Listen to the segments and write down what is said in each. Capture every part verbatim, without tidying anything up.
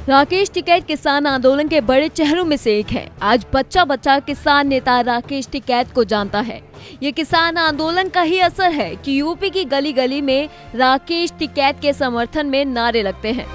राकेश टिकैत किसान आंदोलन के बड़े चेहरों में से एक है। आज बच्चा बच्चा किसान नेता राकेश टिकैत को जानता है। ये किसान आंदोलन का ही असर है कि यूपी की गली गली में राकेश टिकैत के समर्थन में नारे लगते हैं।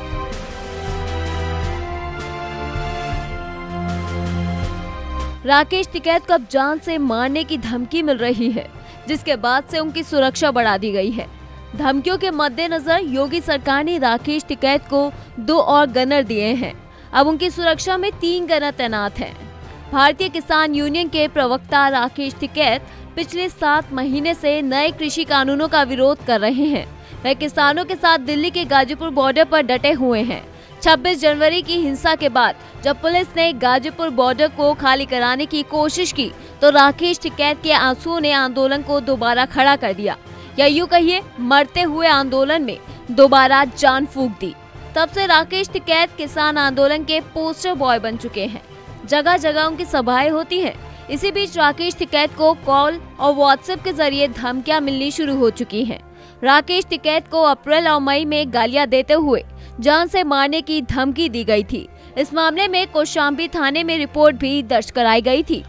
राकेश टिकैत को अब जान से मारने की धमकी मिल रही है, जिसके बाद से उनकी सुरक्षा बढ़ा दी गई है। धमकियों के मद्देनजर योगी सरकार ने राकेश टिकैत को दो और गनर दिए हैं। अब उनकी सुरक्षा में तीन गनर तैनात हैं। भारतीय किसान यूनियन के प्रवक्ता राकेश टिकैत पिछले सात महीने से नए कृषि कानूनों का विरोध कर रहे हैं। वह किसानों के साथ दिल्ली के गाजीपुर बॉर्डर पर डटे हुए हैं। छब्बीस जनवरी की हिंसा के बाद जब पुलिस ने गाजीपुर बॉर्डर को खाली कराने की कोशिश की, तो राकेश टिकैत के आंसुओं ने आंदोलन को दोबारा खड़ा कर दिया, या यूं कहिए मरते हुए आंदोलन में दोबारा जान फूंक दी। तब से राकेश टिकैत किसान आंदोलन के पोस्टर बॉय बन चुके हैं। जगह जगह उनकी सभाएं होती हैं। इसी बीच राकेश टिकैत को कॉल और व्हाट्सएप के जरिए धमकियां मिलनी शुरू हो चुकी हैं। राकेश टिकैत को अप्रैल और मई में गालियां देते हुए जान से मारने की धमकी दी गई थी। इस मामले में कौशाम्बी थाने में रिपोर्ट भी दर्ज कराई गई थी।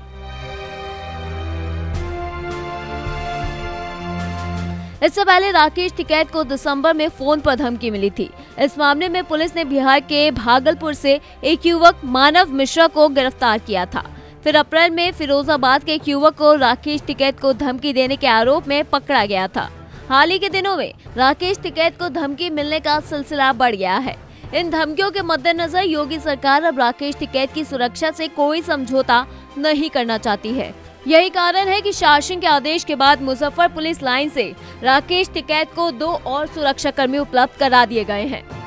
इससे पहले राकेश टिकैत को दिसंबर में फोन पर धमकी मिली थी। इस मामले में पुलिस ने बिहार के भागलपुर से एक युवक मानव मिश्रा को गिरफ्तार किया था। फिर अप्रैल में फिरोजाबाद के एक युवक को राकेश टिकैत को धमकी देने के आरोप में पकड़ा गया था। हाल ही के दिनों में राकेश टिकैत को धमकी मिलने का सिलसिला बढ़ गया है। इन धमकियों के मद्देनजर योगी सरकार अब राकेश टिकैत की सुरक्षा से कोई समझौता नहीं करना चाहती है। यही कारण है कि शासन के आदेश के बाद मुजफ्फर पुलिस लाइन से राकेश टिकैत को दो और सुरक्षा कर्मी उपलब्ध करा दिए गए हैं।